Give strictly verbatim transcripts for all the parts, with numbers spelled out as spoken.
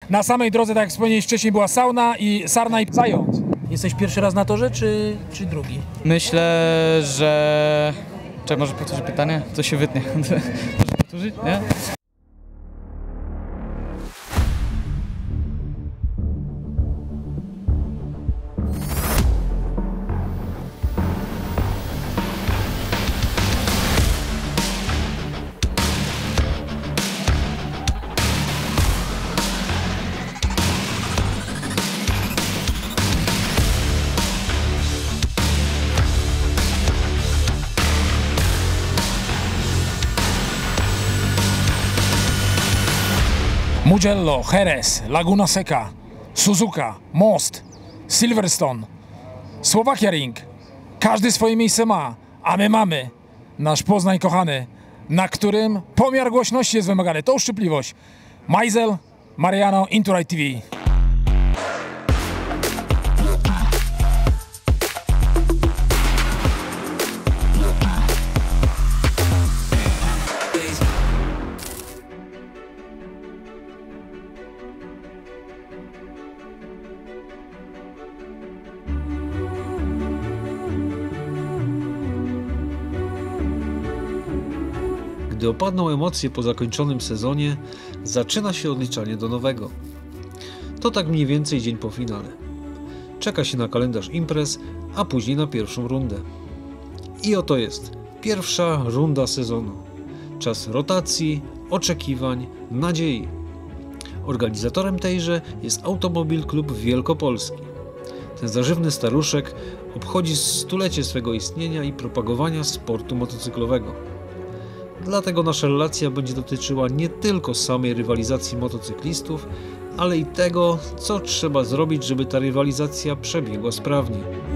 Na samej drodze, tak jak wspomniałeś wcześniej, była sauna i sarna i zając. Jesteś pierwszy raz na torze, czy, czy drugi? Myślę, że... Czekaj, może powtórzyć pytanie? To się wytnie. Może powtórzyć, nie? Mugello, Jerez, Laguna Seca, Suzuka, Most, Silverstone, Słowakia Ring. Każdy swoje miejsce ma, a my mamy nasz Poznań kochany, na którym pomiar głośności jest wymagany. To uszczypliwość. Majzel, Mariano, Inturaj T V. Gdy opadną emocje po zakończonym sezonie, zaczyna się odliczanie do nowego. To tak mniej więcej dzień po finale. Czeka się na kalendarz imprez, a później na pierwszą rundę. I oto jest pierwsza runda sezonu. Czas rotacji, oczekiwań, nadziei. Organizatorem tejże jest Automobil Klub Wielkopolski. Ten zażywny staruszek obchodzi stulecie swego istnienia i propagowania sportu motocyklowego. Dlatego nasza relacja będzie dotyczyła nie tylko samej rywalizacji motocyklistów, ale i tego, co trzeba zrobić, żeby ta rywalizacja przebiegła sprawnie.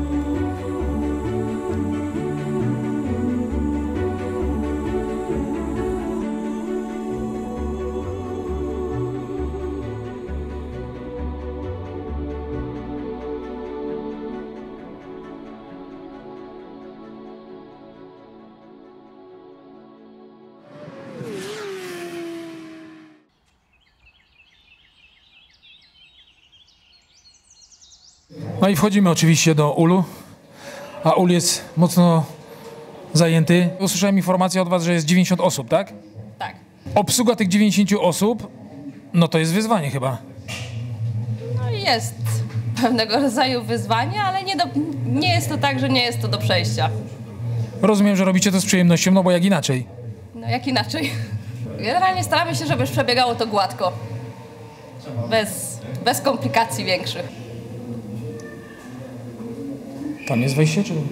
No i wchodzimy oczywiście do Ulu, a Ul jest mocno zajęty. Usłyszałem informację od was, że jest dziewięćdziesiąt osób, tak? Tak. Obsługa tych dziewięćdziesięciu osób, no to jest wyzwanie chyba. No jest pewnego rodzaju wyzwanie, ale nie, do, nie jest to tak, że nie jest to do przejścia. Rozumiem, że robicie to z przyjemnością, no bo jak inaczej? No jak inaczej? Generalnie staramy się, żeby już przebiegało to gładko. Bez, bez komplikacji większych. Tam jest wejście, czy...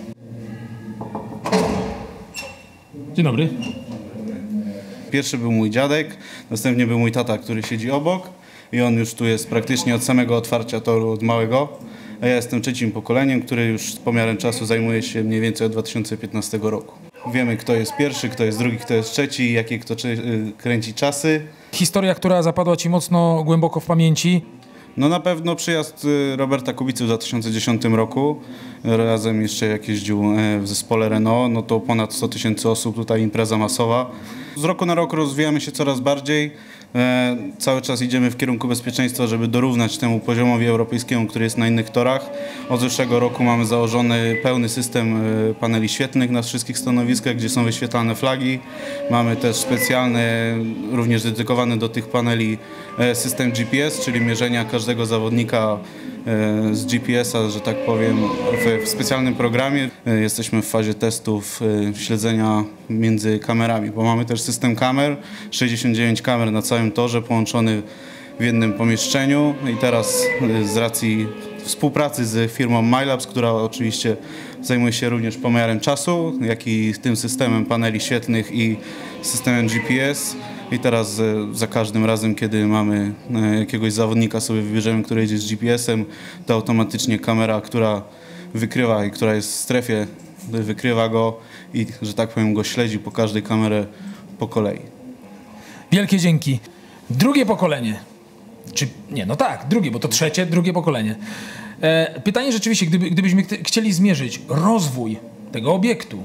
Dzień dobry. Pierwszy był mój dziadek, następnie był mój tata, który siedzi obok i on już tu jest praktycznie od samego otwarcia toru, od małego. A ja jestem trzecim pokoleniem, który już z pomiarem czasu zajmuje się mniej więcej od dwa tysiące piętnastego roku. Wiemy, kto jest pierwszy, kto jest drugi, kto jest trzeci, jakie kto kręci czasy. Historia, która zapadła ci mocno głęboko w pamięci. No na pewno przyjazd Roberta Kubicy w dwa tysiące dziesiątym roku, razem jeszcze jak jeździł w zespole Renault, no to ponad sto tysięcy osób, tutaj impreza masowa. Z roku na rok rozwijamy się coraz bardziej, e, cały czas idziemy w kierunku bezpieczeństwa, żeby dorównać temu poziomowi europejskiemu, który jest na innych torach. Od zeszłego roku mamy założony pełny system e, paneli świetlnych na wszystkich stanowiskach, gdzie są wyświetlane flagi. Mamy też specjalny, również dedykowany do tych paneli e, system G P S, czyli mierzenia każdego zawodnika e, z G P S-a, że tak powiem, w, w specjalnym programie. E, jesteśmy w fazie testów e, śledzenia między kamerami, bo mamy też system kamer, sześćdziesiąt dziewięć kamer na całym torze połączony w jednym pomieszczeniu i teraz z racji współpracy z firmą MyLabs, która oczywiście zajmuje się również pomiarem czasu, jak i tym systemem paneli świetlnych i systemem G P S. I teraz za każdym razem, kiedy mamy jakiegoś zawodnika, sobie wybierzemy, który jedzie z G P S-em, to automatycznie kamera, która wykrywa i która jest w strefie, wykrywa go i, że tak powiem, go śledzi po każdej kamerze po kolei. Wielkie dzięki. Drugie pokolenie. Czy nie, no tak, drugie, bo to trzecie, drugie pokolenie. E, pytanie rzeczywiście, gdyby, gdybyśmy chcieli zmierzyć rozwój tego obiektu,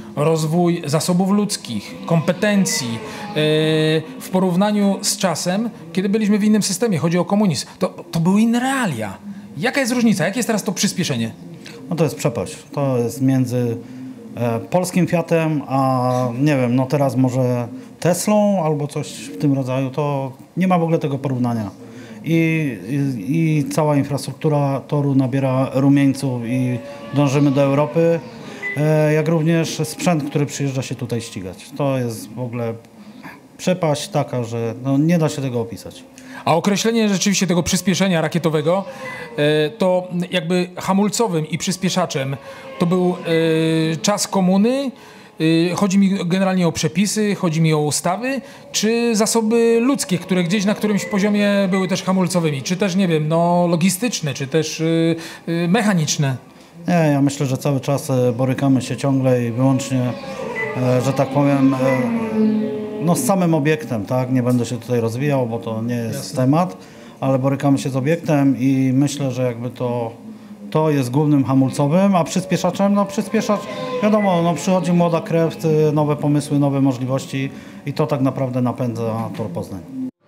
rozwój zasobów ludzkich, kompetencji yy, w porównaniu z czasem, kiedy byliśmy w innym systemie, chodzi o komunizm, to, to były inne realia. Jaka jest różnica? Jakie jest teraz to przyspieszenie? No to jest przepaść. To jest między e, polskim Fiatem, a nie wiem, no teraz może Teslą albo coś w tym rodzaju. To nie ma w ogóle tego porównania. I, i, i cała infrastruktura toru nabiera rumieńców i dążymy do Europy, e, jak również sprzęt, który przyjeżdża się tutaj ścigać. To jest w ogóle przepaść taka, że no, nie da się tego opisać. A określenie rzeczywiście tego przyspieszenia rakietowego, e, to jakby hamulcowym i przyspieszaczem to był e, czas komuny. E, chodzi mi generalnie o przepisy, chodzi mi o ustawy, czy zasoby ludzkie, które gdzieś na którymś poziomie były też hamulcowymi, czy też, nie wiem, no, logistyczne, czy też e, e, mechaniczne. Nie, ja myślę, że cały czas e, borykamy się ciągle i wyłącznie, e, że tak powiem, e, no z samym obiektem, tak? Nie będę się tutaj rozwijał, bo to nie jest Jasne. temat, ale borykamy się z obiektem i myślę, że jakby to, to jest głównym hamulcowym, a przyspieszaczem, no przyspieszacz, wiadomo, no przychodzi młoda krew, nowe pomysły, nowe możliwości i to tak naprawdę napędza Tor Poznań.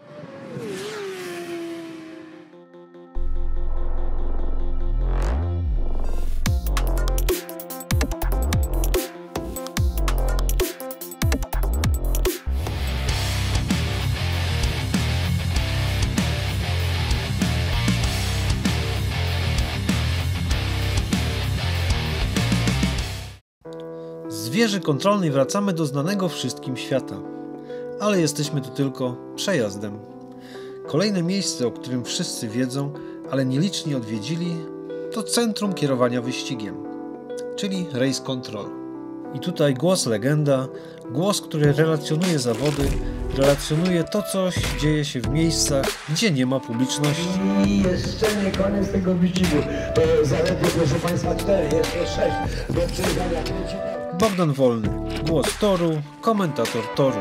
Z wieży kontrolnej wracamy do znanego wszystkim świata, ale jesteśmy tu tylko przejazdem. Kolejne miejsce, o którym wszyscy wiedzą, ale nieliczni odwiedzili, to centrum kierowania wyścigiem, czyli Race Control. I tutaj głos legenda, głos, który relacjonuje zawody, relacjonuje to, co dzieje się w miejscach, gdzie nie ma publiczności. I jeszcze nie koniec tego wyścigu. To zaledwie, proszę Państwa, cztery, jeszcze sześć do przejechania. Bogdan Wolny, głos toru, komentator toru.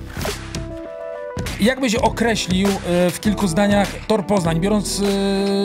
Jak byś określił y, w kilku zdaniach Tor Poznań, biorąc y,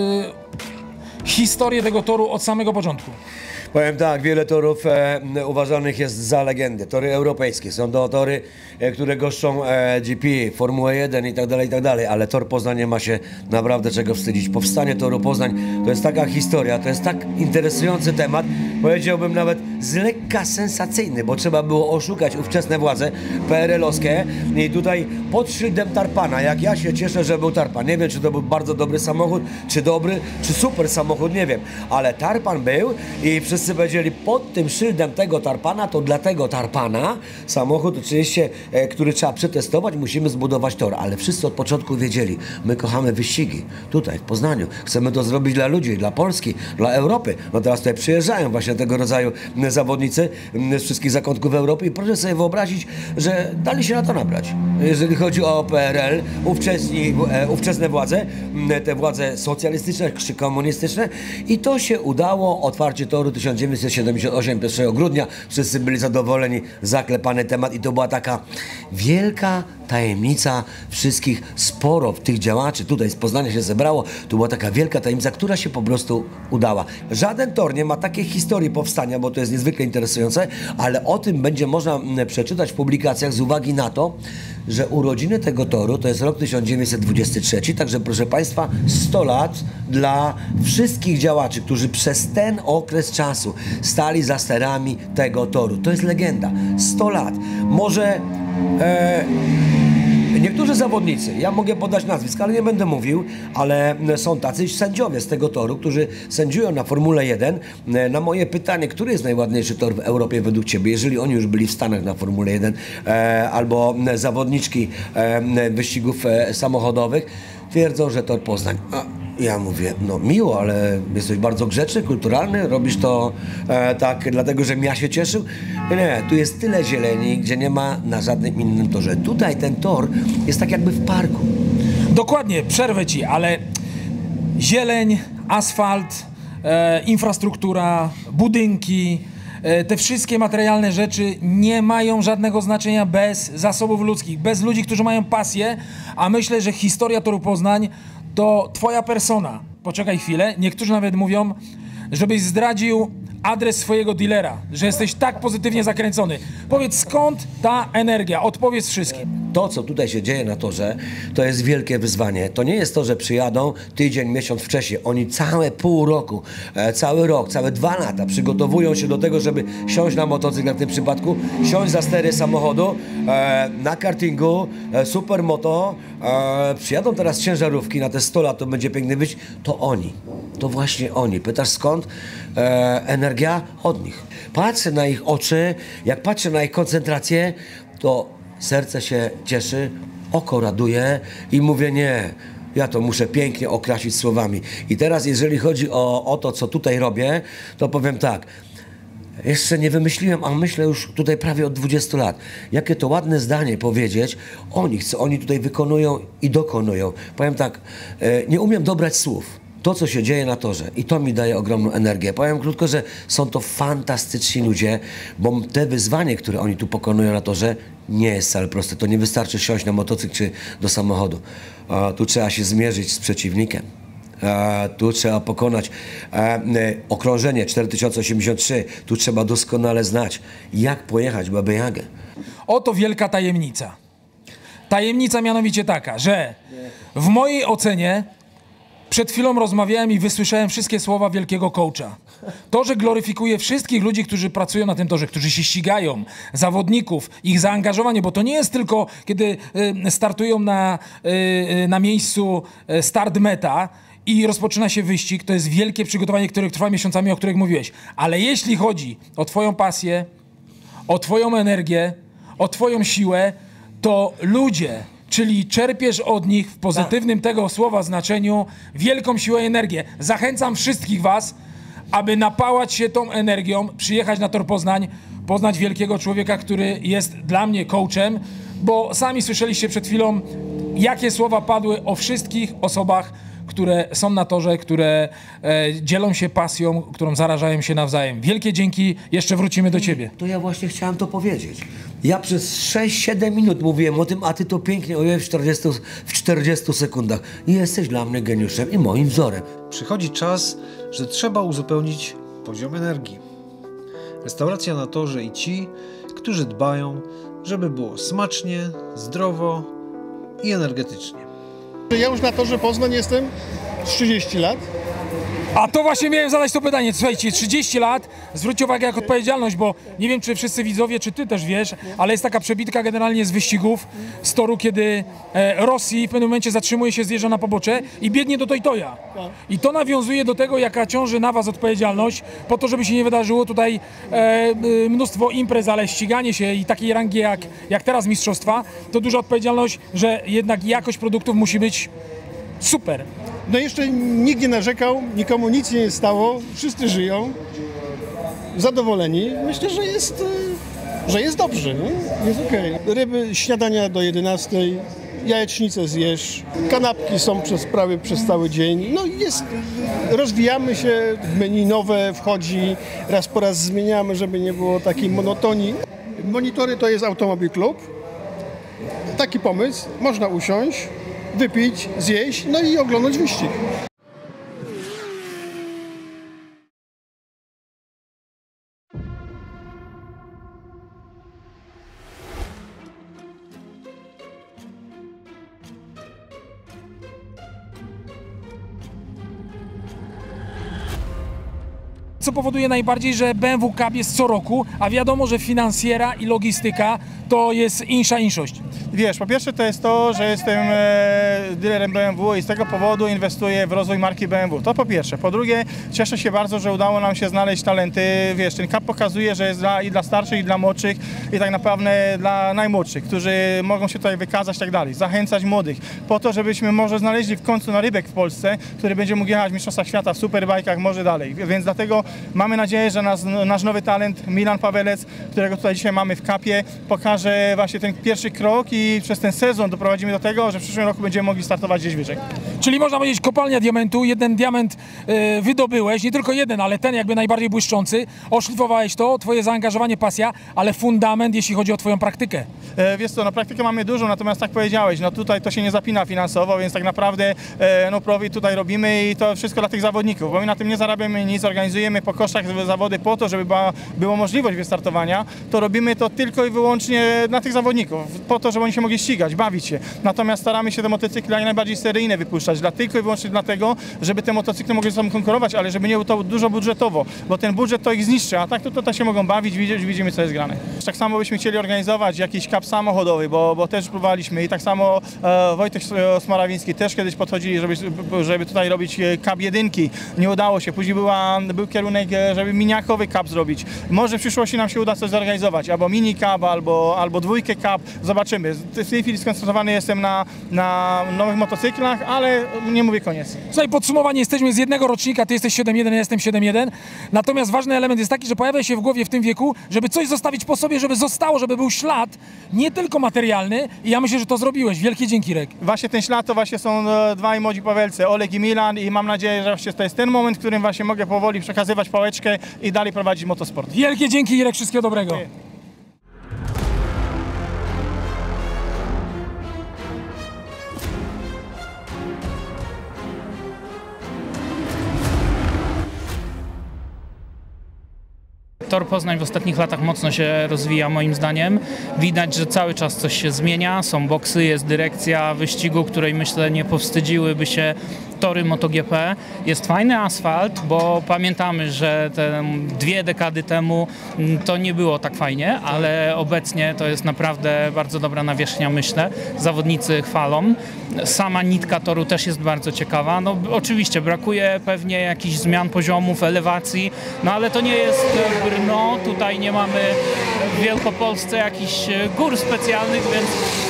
historię tego toru od samego początku? Powiem tak, wiele torów e, uważanych jest za legendy. Tory europejskie, są to tory, e, które goszczą e, G P, Formułę jeden i tak dalej, i tak dalej, ale Tor Poznań nie ma się naprawdę czego wstydzić. Powstanie Toru Poznań to jest taka historia, to jest tak interesujący temat, powiedziałbym nawet z lekka sensacyjny, bo trzeba było oszukać ówczesne władze P R L-owskie i tutaj pod szyldem Tarpana, jak ja się cieszę, że był Tarpan. Nie wiem, czy to był bardzo dobry samochód, czy dobry, czy super samochód, nie wiem, ale Tarpan był i wszyscy powiedzieli, pod tym szyldem tego Tarpana, to dla tego Tarpana samochód oczywiście, e, który trzeba przetestować, musimy zbudować tor, ale wszyscy od początku wiedzieli, my kochamy wyścigi, tutaj w Poznaniu, chcemy to zrobić dla ludzi, dla Polski, dla Europy. No teraz tutaj przyjeżdżają właśnie tego rodzaju zawodnicy z wszystkich zakątków Europy i proszę sobie wyobrazić, że dali się na to nabrać. Jeżeli chodzi o P R L, ówczesni, e, ówczesne władze, te władze socjalistyczne czy komunistyczne i to się udało, otwarcie toru tysiąc dziewięćset siedemdziesiąt osiem, pierwszego grudnia, wszyscy byli zadowoleni, zaklepany temat i to była taka wielka tajemnica wszystkich, sporo tych działaczy tutaj z Poznania się zebrało, to była taka wielka tajemnica, która się po prostu udała. Żaden tor nie ma takiej historii powstania, bo to jest niezwykle interesujące, ale o tym będzie można przeczytać w publikacjach z uwagi na to, że urodziny tego toru to jest rok tysiąc dziewięćset dwudziesty trzeci, także proszę Państwa, sto lat dla wszystkich działaczy, którzy przez ten okres czasu stali za sterami tego toru. To jest legenda. sto lat. Może e, niektórzy zawodnicy, ja mogę podać nazwiska, ale nie będę mówił, ale są tacy sędziowie z tego toru, którzy sędziują na Formule jeden. Na moje pytanie, który jest najładniejszy tor w Europie według Ciebie, jeżeli oni już byli w Stanach na Formule jeden, e, albo zawodniczki e, wyścigów e, samochodowych, twierdzą, że Tor Poznań. A ja mówię, no miło, ale jesteś bardzo grzeczny, kulturalny, robisz to e, tak dlatego, że ja się cieszył. Nie, tu jest tyle zieleni, gdzie nie ma na żadnym innym torze. Tutaj ten tor jest tak jakby w parku. Dokładnie, przerwę Ci, ale zieleń, asfalt, e, infrastruktura, budynki, e, te wszystkie materialne rzeczy nie mają żadnego znaczenia bez zasobów ludzkich, bez ludzi, którzy mają pasję, a myślę, że historia Toru Poznań to Twoja persona. Poczekaj chwilę, niektórzy nawet mówią, żebyś zdradził adres swojego dealera, że jesteś tak pozytywnie zakręcony. Powiedz, skąd ta energia? Odpowiedz wszystkim. To, co tutaj się dzieje na torze, to jest wielkie wyzwanie. To nie jest to, że przyjadą tydzień, miesiąc wcześniej. Oni całe pół roku, e, cały rok, całe dwa lata przygotowują się do tego, żeby siąść na motocykl, w tym przypadku, siąść za stery samochodu, e, na kartingu, e, supermoto. E, przyjadą teraz ciężarówki na te sto lat, to będzie piękny być. To oni, to właśnie oni. Pytasz skąd? E, energia od nich. Patrzę na ich oczy, jak patrzę na ich koncentrację, to serce się cieszy, oko raduje i mówię nie, ja to muszę pięknie okrasić słowami. I teraz jeżeli chodzi o, o to, co tutaj robię, to powiem tak, jeszcze nie wymyśliłem, a myślę już tutaj prawie od dwudziestu lat. Jakie to ładne zdanie powiedzieć o nich, co oni tutaj wykonują i dokonują. Powiem tak, nie umiem dobrać słów. To, co się dzieje na torze i to mi daje ogromną energię. Powiem krótko, że są to fantastyczni ludzie, bo te wyzwanie, które oni tu pokonują na torze, nie jest wcale proste. To nie wystarczy siąść na motocykl czy do samochodu. A, tu trzeba się zmierzyć z przeciwnikiem. A, tu trzeba pokonać a, okrążenie cztery tysiące osiemdziesiąt trzy. Tu trzeba doskonale znać, jak pojechać Babę Jagę. Oto wielka tajemnica. Tajemnica mianowicie taka, że w mojej ocenie przed chwilą rozmawiałem i wysłyszałem wszystkie słowa wielkiego coacha. To, że gloryfikuje wszystkich ludzi, którzy pracują na tym torze, którzy się ścigają, zawodników, ich zaangażowanie, bo to nie jest tylko, kiedy y, startują na, y, na miejscu start meta i rozpoczyna się wyścig, to jest wielkie przygotowanie, które trwa miesiącami, o których mówiłeś. Ale jeśli chodzi o twoją pasję, o twoją energię, o twoją siłę, to ludzie, czyli czerpiesz od nich w pozytywnym tego słowa znaczeniu wielką siłę i energię. Zachęcam wszystkich was, aby napałać się tą energią, przyjechać na Tor Poznań, poznać wielkiego człowieka, który jest dla mnie coachem, bo sami słyszeliście przed chwilą, jakie słowa padły o wszystkich osobach, które są na torze, które e, dzielą się pasją, którą zarażają się nawzajem. Wielkie dzięki, jeszcze wrócimy do ciebie. To ja właśnie chciałem to powiedzieć. Ja przez sześć siedem minut mówiłem o tym, a ty to pięknie ojej w czterdziestu, w czterdziestu sekundach. Jesteś dla mnie geniuszem i moim wzorem. Przychodzi czas, że trzeba uzupełnić poziom energii. Restauracja na torze i ci, którzy dbają, żeby było smacznie, zdrowo i energetycznie. Ja już na torze Poznań jestem trzydzieści lat. A to właśnie miałem zadać to pytanie. Słuchajcie, trzydzieści lat, zwróćcie uwagę jak odpowiedzialność, bo nie wiem, czy wszyscy widzowie, czy ty też wiesz, ale jest taka przebitka generalnie z wyścigów, z toru, kiedy e, Rosji w pewnym momencie zatrzymuje się, zjeżdża na pobocze i biegnie do Toytoja. I to nawiązuje do tego, jaka ciąży na was odpowiedzialność, po to, żeby się nie wydarzyło tutaj e, mnóstwo imprez, ale ściganie się i takiej rangi jak, jak teraz mistrzostwa, to duża odpowiedzialność, że jednak jakość produktów musi być super. No jeszcze nikt nie narzekał, nikomu nic nie stało, wszyscy żyją, zadowoleni. Myślę, że jest, że jest dobrze, nie? Jest okej. Okay. Ryby, śniadania do jedenastej, jajecznicę zjesz, kanapki są przez prawie przez cały dzień. No jest, rozwijamy się, menu nowe wchodzi, raz po raz zmieniamy, żeby nie było takiej monotonii. Monitory to jest Automobil Klub. Taki pomysł, można usiąść, wypić, zjeść, no i oglądać wyścig. Co powoduje najbardziej, że B M W Cup jest co roku, a wiadomo, że finansjera i logistyka to jest insza inszość. Wiesz, po pierwsze to jest to, że jestem e, dealerem B M W i z tego powodu inwestuję w rozwój marki B M W. To po pierwsze. Po drugie, cieszę się bardzo, że udało nam się znaleźć talenty. Wiesz, ten Cup pokazuje, że jest dla, i dla starszych, i dla młodszych, i tak naprawdę dla najmłodszych, którzy mogą się tutaj wykazać i tak dalej. Zachęcać młodych po to, żebyśmy może znaleźli w końcu narybek w Polsce, który będzie mógł jechać w Mistrzostwach Świata w superbajkach, może dalej. Więc dlatego mamy nadzieję, że nas, nasz nowy talent Milan Pawelec, którego tutaj dzisiaj mamy w Cupie, pokaże właśnie ten pierwszy krok i przez ten sezon doprowadzimy do tego, że w przyszłym roku będziemy mogli startować gdzieś wyżej. Czyli można powiedzieć kopalnia diamentu, jeden diament y, wydobyłeś, nie tylko jeden, ale ten jakby najbardziej błyszczący, oszlifowałeś to, twoje zaangażowanie, pasja, ale fundament, jeśli chodzi o twoją praktykę. E, wiesz co, no praktykę mamy dużą, natomiast tak powiedziałeś, no tutaj to się nie zapina finansowo, więc tak naprawdę e, no profit tutaj robimy i to wszystko dla tych zawodników, bo my na tym nie zarabiamy nic, organizujemy po kosztach zawody po to, żeby była, było możliwość wystartowania, to robimy to tylko i wyłącznie dla tych zawodników, po to, żeby oni się mogli ścigać, bawić się. Natomiast staramy się te motocykle jak najbardziej seryjne wypuszczać, dla, tylko i wyłącznie dlatego, żeby te motocykle mogły ze sobą konkurować, ale żeby nie było to dużo budżetowo, bo ten budżet to ich zniszczy, a tak to tutaj się mogą bawić, widzieć, widzimy co jest grane. Tak samo byśmy chcieli organizować jakiś cup samochodowy, bo, bo też próbowaliśmy i tak samo e, Wojtek Smarawiński też kiedyś podchodzili, żeby, żeby tutaj robić cup jedynki, nie udało się, później była, był kierunek, żeby miniakowy cup zrobić. Może w przyszłości nam się uda coś zorganizować, albo mini cup, albo, albo dwójkę cup, zobaczymy. W tej chwili skoncentrowany jestem na, na nowych motocyklach, ale nie mówię koniec. Słuchaj, podsumowanie, jesteśmy z jednego rocznika, ty jesteś siedem jeden, ja jestem siedem jeden, natomiast ważny element jest taki, że pojawia się w głowie w tym wieku, żeby coś zostawić po sobie, żeby zostało, żeby był ślad, nie tylko materialny i ja myślę, że to zrobiłeś. Wielkie dzięki, Rek. Właśnie ten ślad to właśnie są dwaj młodzi Pawelcy, Oleg i Milan i mam nadzieję, że właśnie to jest ten moment, w którym właśnie mogę powoli przekazywać pałeczkę i dalej prowadzić motosport. Wielkie dzięki, Irek, wszystkiego dobrego. Dziękuję. Tor Poznań w ostatnich latach mocno się rozwija moim zdaniem. Widać, że cały czas coś się zmienia. Są boksy, jest dyrekcja wyścigu, której myślę nie powstydziłyby się tory MotoGP. Jest fajny asfalt, bo pamiętamy, że te dwie dekady temu to nie było tak fajnie, ale obecnie to jest naprawdę bardzo dobra nawierzchnia, myślę. Zawodnicy chwalą. Sama nitka toru też jest bardzo ciekawa. No oczywiście brakuje pewnie jakichś zmian poziomów, elewacji, no ale to nie jest Brno. Tutaj nie mamy w Wielkopolsce jakichś gór specjalnych, więc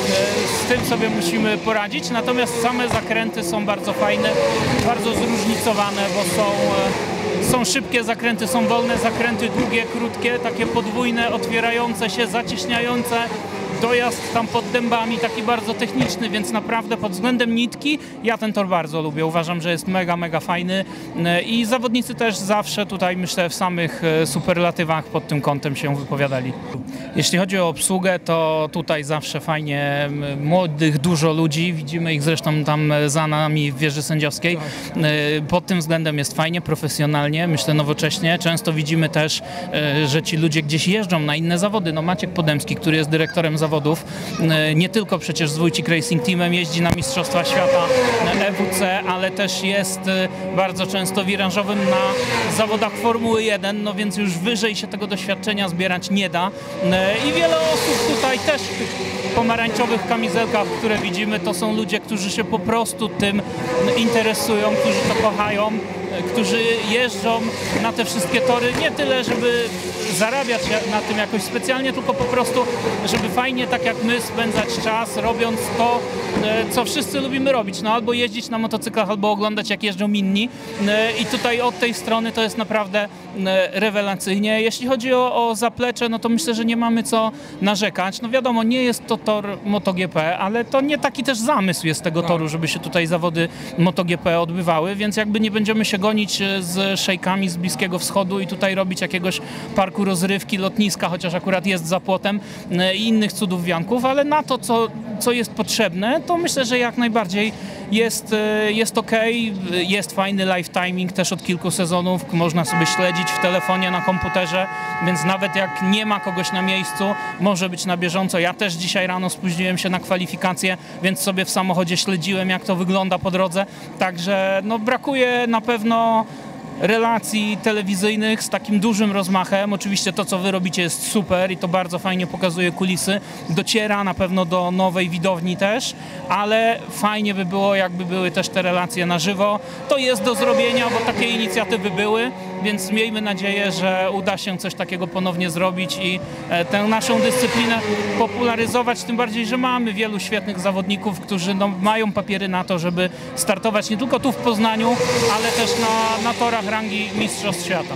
z tym sobie musimy poradzić. Natomiast same zakręty są bardzo fajne, bardzo zróżnicowane, bo są, są szybkie zakręty, są wolne zakręty, długie, krótkie, takie podwójne, otwierające się, zacieśniające. Dojazd tam pod dębami taki bardzo techniczny, więc naprawdę pod względem nitki ja ten tor bardzo lubię. Uważam, że jest mega, mega fajny i zawodnicy też zawsze tutaj, myślę, w samych superlatywach pod tym kątem się wypowiadali. Jeśli chodzi o obsługę, to tutaj zawsze fajnie, młodych, dużo ludzi, widzimy ich zresztą tam za nami w wieży sędziowskiej. Pod tym względem jest fajnie, profesjonalnie, myślę nowocześnie. Często widzimy też, że ci ludzie gdzieś jeżdżą na inne zawody. No Maciek Podemski, który jest dyrektorem zawodów, zawodów. Nie tylko przecież z Wójcik Racing Teamem jeździ na Mistrzostwa Świata E W C, ale też jest bardzo często wiranżowym na zawodach Formuły jeden, no więc już wyżej się tego doświadczenia zbierać nie da. I wiele osób tutaj też w tych pomarańczowych kamizelkach, które widzimy, to są ludzie, którzy się po prostu tym interesują, którzy to kochają, którzy jeżdżą na te wszystkie tory nie tyle, żeby zarabiać na tym jakoś specjalnie, tylko po prostu, żeby fajnie, tak jak my, spędzać czas, robiąc to, co wszyscy lubimy robić. No albo jeździć na motocyklach, albo oglądać, jak jeżdżą inni. I tutaj od tej strony to jest naprawdę rewelacyjnie. Jeśli chodzi o, o zaplecze, no to myślę, że nie mamy co narzekać. No wiadomo, nie jest to tor MotoGP, ale to nie taki też zamysł jest tego toru, żeby się tutaj zawody MotoGP odbywały, więc jakby nie będziemy się gonić z szejkami z Bliskiego Wschodu i tutaj robić jakiegoś parku rozrywki, lotniska, chociaż akurat jest za płotem i innych cudów wianków, ale na to, co, co jest potrzebne, to myślę, że jak najbardziej jest, jest ok, jest fajny live timing też od kilku sezonów, można sobie śledzić w telefonie, na komputerze, więc nawet jak nie ma kogoś na miejscu, może być na bieżąco. Ja też dzisiaj rano spóźniłem się na kwalifikacje, więc sobie w samochodzie śledziłem, jak to wygląda po drodze, także no, brakuje na pewno relacji telewizyjnych z takim dużym rozmachem. Oczywiście to, co wy robicie, jest super i to bardzo fajnie pokazuje kulisy. Dociera na pewno do nowej widowni też, ale fajnie by było, jakby były też te relacje na żywo. To jest do zrobienia, bo takie inicjatywy były, więc miejmy nadzieję, że uda się coś takiego ponownie zrobić i tę naszą dyscyplinę popularyzować, tym bardziej, że mamy wielu świetnych zawodników, którzy no, mają papiery na to, żeby startować nie tylko tu w Poznaniu, ale też na, na torach rangi Mistrzostw Świata.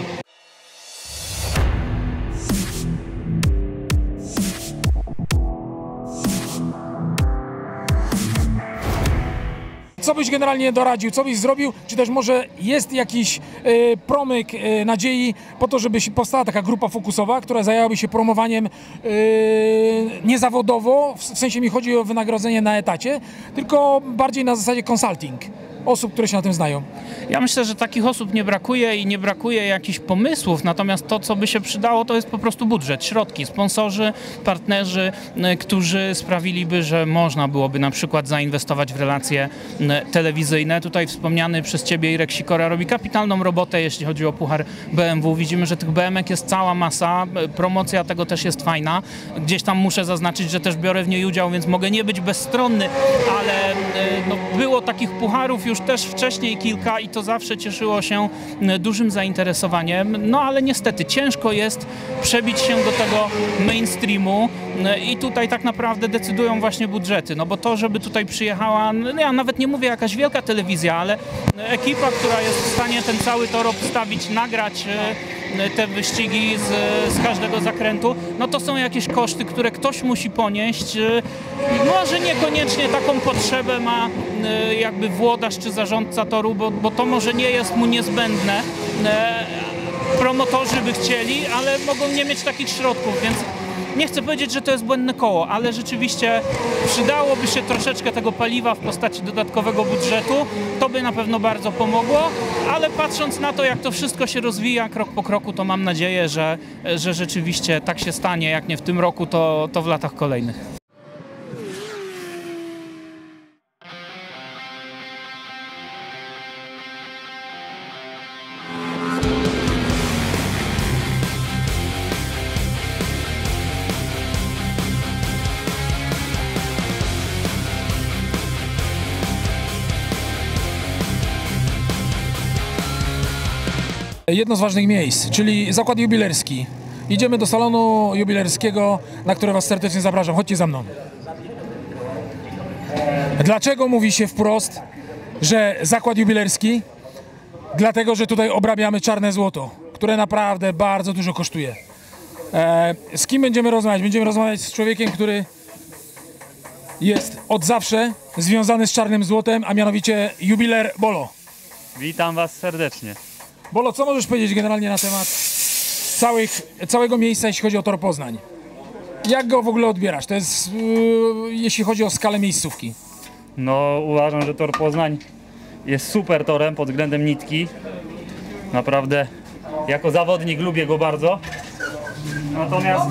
Co byś generalnie doradził, co byś zrobił, czy też może jest jakiś y, promyk y, nadziei po to, żeby się powstała taka grupa fokusowa, która zajęłaby się promowaniem y, niezawodowo, w, w sensie mi chodzi o wynagrodzenie na etacie, tylko bardziej na zasadzie consulting osób, które się na tym znają. Ja myślę, że takich osób nie brakuje i nie brakuje jakichś pomysłów, natomiast to, co by się przydało, to jest po prostu budżet, środki, sponsorzy, partnerzy, którzy sprawiliby, że można byłoby na przykład zainwestować w relacje telewizyjne. Tutaj wspomniany przez Ciebie Irek Sikora robi kapitalną robotę, jeśli chodzi o Puchar B M W. Widzimy, że tych B M ek jest cała masa, promocja tego też jest fajna. Gdzieś tam muszę zaznaczyć, że też biorę w niej udział, więc mogę nie być bezstronny, ale no, było takich pucharów już też wcześniej kilka i to zawsze cieszyło się dużym zainteresowaniem, no ale niestety ciężko jest przebić się do tego mainstreamu i tutaj tak naprawdę decydują właśnie budżety, no bo to, żeby tutaj przyjechała, no ja nawet nie mówię jakaś wielka telewizja, ale ekipa, która jest w stanie ten cały tor obstawić, nagrać te wyścigi z, z każdego zakrętu, no to są jakieś koszty, które ktoś musi ponieść. Może niekoniecznie taką potrzebę ma jakby włodarz czy zarządca toru, bo, bo to może nie jest mu niezbędne. Promotorzy by chcieli, ale mogą nie mieć takich środków, więc nie chcę powiedzieć, że to jest błędne koło, ale rzeczywiście przydałoby się troszeczkę tego paliwa w postaci dodatkowego budżetu. To by na pewno bardzo pomogło, ale patrząc na to, jak to wszystko się rozwija krok po kroku, to mam nadzieję, że, że rzeczywiście tak się stanie, jak nie w tym roku, to, to w latach kolejnych. Jedno z ważnych miejsc, czyli zakład jubilerski. Idziemy do salonu jubilerskiego, na który Was serdecznie zapraszam. Chodźcie za mną. Dlaczego mówi się wprost, że zakład jubilerski? Dlatego, że tutaj obrabiamy czarne złoto, które naprawdę bardzo dużo kosztuje. E, z kim będziemy rozmawiać? Będziemy rozmawiać z człowiekiem, który jest od zawsze związany z czarnym złotem, a mianowicie jubiler Bolo. Witam Was serdecznie. Bolo, co możesz powiedzieć generalnie na temat całych, całego miejsca, jeśli chodzi o Tor Poznań? Jak go w ogóle odbierasz? To jest, yy, jeśli chodzi o skalę miejscówki. No, uważam, że Tor Poznań jest super torem pod względem nitki. Naprawdę, jako zawodnik lubię go bardzo. Natomiast,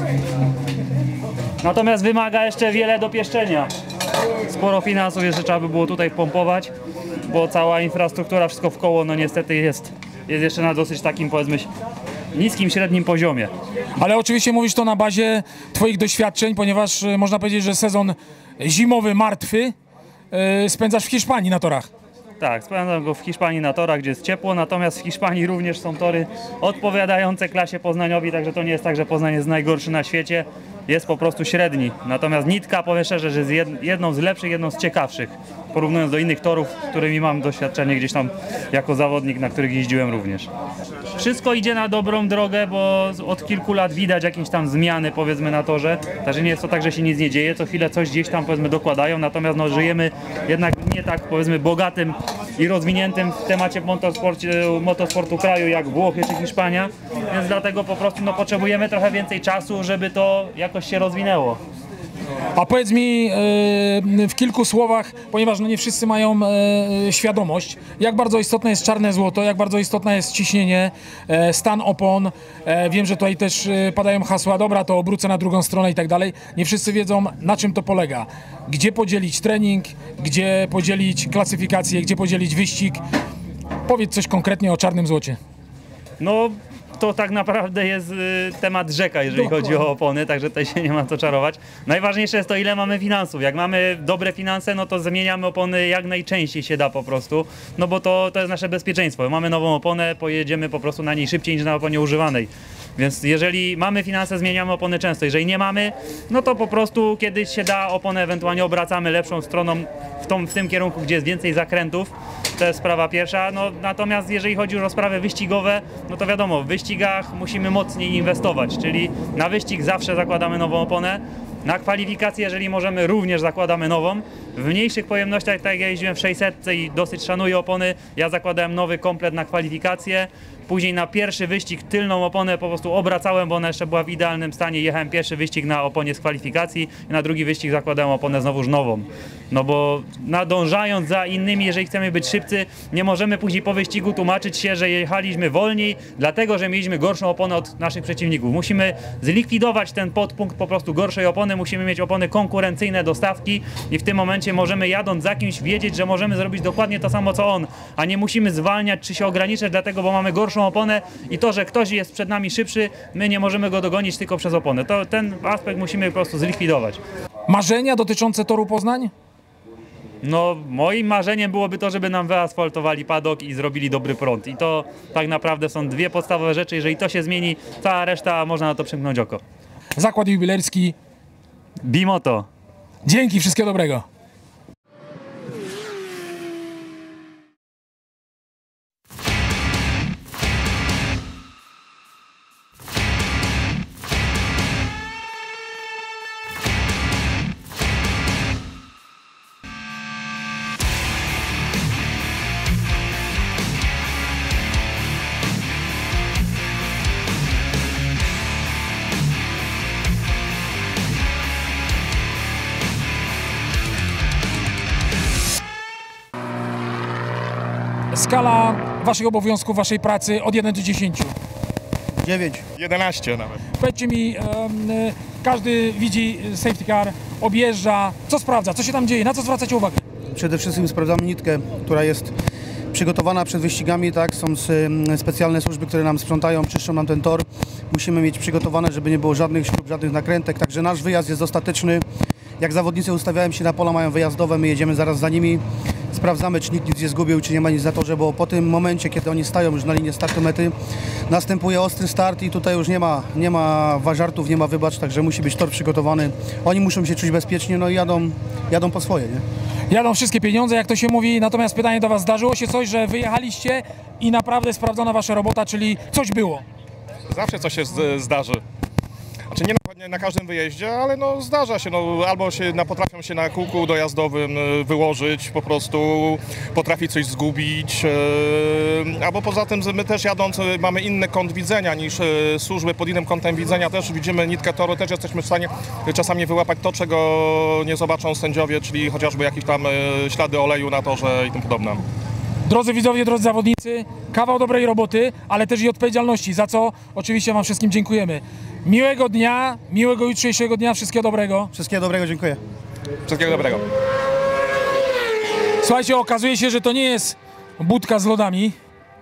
natomiast wymaga jeszcze wiele dopieszczenia. Sporo finansów jeszcze trzeba by było tutaj pompować, bo cała infrastruktura, wszystko w koło, no niestety jest jest jeszcze na dosyć takim, powiedzmy, niskim, średnim poziomie. Ale oczywiście mówisz to na bazie Twoich doświadczeń, ponieważ y, można powiedzieć, że sezon zimowy martwy y, spędzasz w Hiszpanii na torach. Tak, spędzam go w Hiszpanii na torach, gdzie jest ciepło, natomiast w Hiszpanii również są tory odpowiadające klasie Poznaniowi, także to nie jest tak, że Poznań jest najgorszy na świecie, jest po prostu średni. Natomiast nitka, powiem szczerze, że jest jedną z lepszych, jedną z ciekawszych, porównując do innych torów, z którymi mam doświadczenie gdzieś tam jako zawodnik, na których jeździłem również. Wszystko idzie na dobrą drogę, bo od kilku lat widać jakieś tam zmiany, powiedzmy, na torze. Także nie jest to tak, że się nic nie dzieje, co chwilę coś gdzieś tam, powiedzmy, dokładają, natomiast no, żyjemy jednak nie tak, powiedzmy, bogatym i rozwiniętym w temacie motosportu kraju jak Włochy czy Hiszpania, więc dlatego po prostu no, potrzebujemy trochę więcej czasu, żeby to jakoś się rozwinęło. A powiedz mi yy, w kilku słowach, ponieważ no nie wszyscy mają yy, świadomość, jak bardzo istotne jest czarne złoto, jak bardzo istotne jest ciśnienie, yy, stan opon. Yy, wiem, że tutaj też yy, padają hasła, dobra, to obrócę na drugą stronę i tak dalej. Nie wszyscy wiedzą, na czym to polega. Gdzie podzielić trening, gdzie podzielić klasyfikację, gdzie podzielić wyścig. Powiedz coś konkretnie o czarnym złocie. No, to tak naprawdę jest y, temat rzeka, jeżeli Dokładnie. chodzi o opony, także tutaj się nie ma co czarować. Najważniejsze jest to, ile mamy finansów. Jak mamy dobre finanse, no to zmieniamy opony jak najczęściej się da po prostu, no bo to, to jest nasze bezpieczeństwo. Mamy nową oponę, pojedziemy po prostu na niej szybciej niż na oponie używanej. Więc jeżeli mamy finanse, zmieniamy opony często. Jeżeli nie mamy, no to po prostu kiedyś się da oponę, ewentualnie obracamy lepszą stroną w, tą, w tym kierunku, gdzie jest więcej zakrętów. To jest sprawa pierwsza. No, natomiast jeżeli chodzi już o sprawy wyścigowe, no to wiadomo, w wyścigach musimy mocniej inwestować, czyli na wyścig zawsze zakładamy nową oponę. Na kwalifikacje, jeżeli możemy, również zakładamy nową. W mniejszych pojemnościach, tak jak ja jeździłem w sześćset i dosyć szanuję opony, ja zakładałem nowy komplet na kwalifikacje. Później na pierwszy wyścig tylną oponę po prostu obracałem, bo ona jeszcze była w idealnym stanie. Jechałem pierwszy wyścig na oponie z kwalifikacji i na drugi wyścig zakładałem oponę znowuż nową. No bo nadążając za innymi, jeżeli chcemy być szybcy, nie możemy później po wyścigu tłumaczyć się, że jechaliśmy wolniej, dlatego że mieliśmy gorszą oponę od naszych przeciwników. Musimy zlikwidować ten podpunkt po prostu gorszej opony, musimy mieć opony konkurencyjne do stawki i w tym momencie możemy, jadąc za kimś, wiedzieć, że możemy zrobić dokładnie to samo co on, a nie musimy zwalniać czy się ograniczać dlatego, bo mamy gorszą oponę i to, że ktoś jest przed nami szybszy, my nie możemy go dogonić tylko przez oponę. To, ten aspekt musimy po prostu zlikwidować. Marzenia dotyczące toru Poznań? No, moim marzeniem byłoby to, żeby nam wyasfaltowali padok i zrobili dobry prąd. I to tak naprawdę są dwie podstawowe rzeczy. Jeżeli to się zmieni, cała reszta można na to przymknąć oko. Zakład jubilerski. Bimoto. Dzięki, wszystkiego dobrego. Skala waszych obowiązków, waszej pracy od jeden do dziesięciu. dziewięć. jedenaście nawet. Powiedzcie mi, um, każdy widzi safety car, objeżdża, co sprawdza, co się tam dzieje, na co zwracacie uwagę? Przede wszystkim sprawdzamy nitkę, która jest przygotowana przed wyścigami, tak? Są specjalne służby, które nam sprzątają, czyszczą nam ten tor. Musimy mieć przygotowane, żeby nie było żadnych śrub, żadnych nakrętek, także nasz wyjazd jest dostateczny. Jak zawodnicy ustawiają się na pola, mają wyjazdowe, my jedziemy zaraz za nimi. Sprawdzamy, czy nikt nic nie zgubił, czy nie ma nic na torze, bo po tym momencie, kiedy oni stają już na linii startu mety, następuje ostry start i tutaj już nie ma, nie ma żartów, nie ma wybacz, także musi być tor przygotowany. Oni muszą się czuć bezpiecznie, no i jadą, jadą po swoje, nie? Jadą wszystkie pieniądze, jak to się mówi, natomiast pytanie do was, zdarzyło się coś, że wyjechaliście i naprawdę sprawdzona wasza robota, czyli coś było? Zawsze coś się zdarzy. Znaczy nie na, nie na każdym wyjeździe, ale no zdarza się, no, albo się na, potrafią się na kółku dojazdowym wyłożyć, po prostu potrafi coś zgubić, e, albo poza tym my też jadąc mamy inny kąt widzenia niż e, służby, pod innym kątem widzenia też widzimy nitkę toru, też jesteśmy w stanie czasami wyłapać to, czego nie zobaczą sędziowie, czyli chociażby jakieś tam e, ślady oleju na torze i tym podobne. Drodzy widzowie, drodzy zawodnicy, kawał dobrej roboty, ale też i odpowiedzialności, za co oczywiście wam wszystkim dziękujemy. Miłego dnia, miłego jutrzejszego dnia, wszystkiego dobrego. Wszystkiego dobrego, dziękuję. Wszystkiego dobrego. Słuchajcie, okazuje się, że to nie jest budka z lodami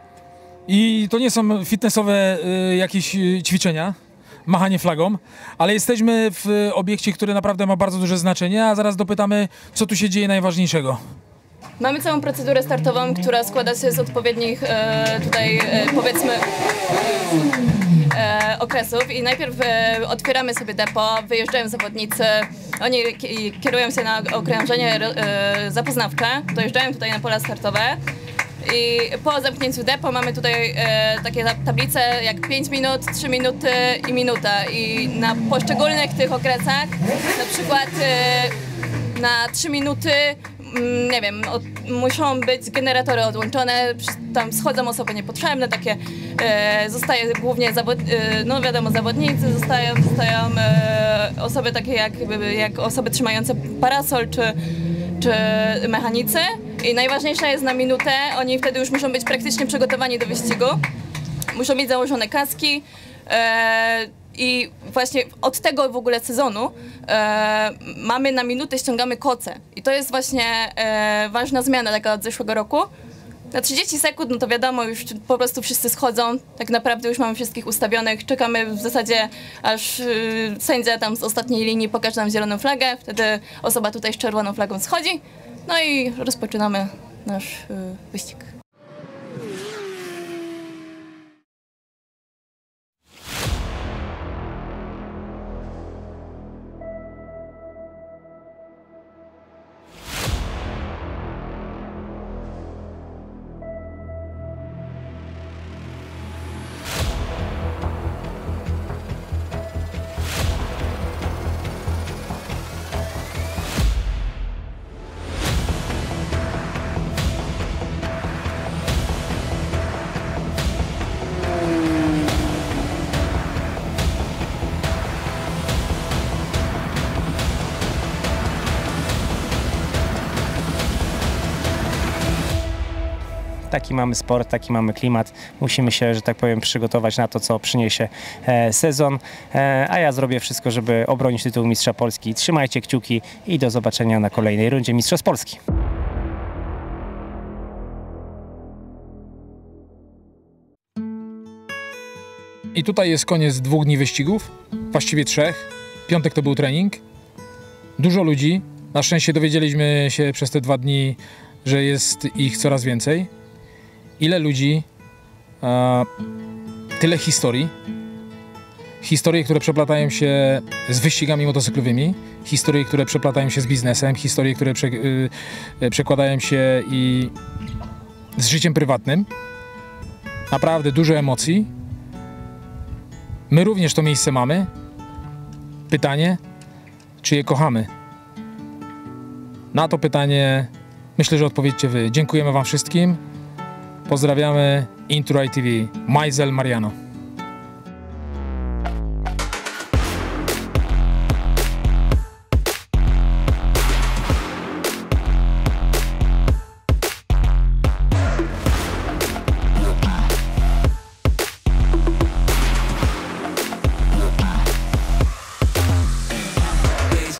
i to nie są fitnessowe y, jakieś y, ćwiczenia, machanie flagą, ale jesteśmy w obiekcie, który naprawdę ma bardzo duże znaczenie, a zaraz dopytamy, co tu się dzieje najważniejszego. Mamy całą procedurę startową, która składa się z odpowiednich e, tutaj e, powiedzmy e, okresów i najpierw e, otwieramy sobie depo, wyjeżdżają zawodnicy, oni kierują się na okrążenie e, zapoznawcze, dojeżdżają tutaj na pola startowe i po zamknięciu depo mamy tutaj e, takie tablice jak pięć minut, trzy minuty i minuta i na poszczególnych tych okresach na przykład e, na trzy minuty nie wiem, od, muszą być generatory odłączone, tam schodzą osoby niepotrzebne, takie e, zostaje głównie, zawod, e, no wiadomo, zawodnicy, zostają, zostają e, osoby takie jak, jak osoby trzymające parasol czy, czy mechanicy i najważniejsza jest na minutę, oni wtedy już muszą być praktycznie przygotowani do wyścigu, muszą mieć założone kaski, e, i właśnie od tego w ogóle sezonu e, mamy na minutę ściągamy koce. I to jest właśnie e, ważna zmiana taka od zeszłego roku. Na trzydzieści sekund, no to wiadomo, już po prostu wszyscy schodzą. Tak naprawdę już mamy wszystkich ustawionych. Czekamy w zasadzie, aż y, sędzia tam z ostatniej linii pokaże nam zieloną flagę. Wtedy osoba tutaj z czerwoną flagą schodzi. No i rozpoczynamy nasz y, wyścig. taki mamy sport, taki mamy klimat. Musimy się, że tak powiem, przygotować na to, co przyniesie e, sezon, e, a ja zrobię wszystko, żeby obronić tytuł Mistrza Polski. Trzymajcie kciuki i do zobaczenia na kolejnej rundzie Mistrzostw Polski. I tutaj jest koniec dwóch dni wyścigów, właściwie trzech. Piątek to był trening. Dużo ludzi. Na szczęście dowiedzieliśmy się przez te dwa dni, że jest ich coraz więcej. Ile ludzi, e, tyle historii. Historie, które przeplatają się z wyścigami motocyklowymi, historie, które przeplatają się z biznesem, historie, które prze, y, przekładają się i z życiem prywatnym. Naprawdę dużo emocji. My również to miejsce mamy. Pytanie, czy je kochamy? Na to pytanie myślę, że odpowiedzcie wy. Dziękujemy wam wszystkim. Pozdrawiamy Intura T V. Majzel Mariano.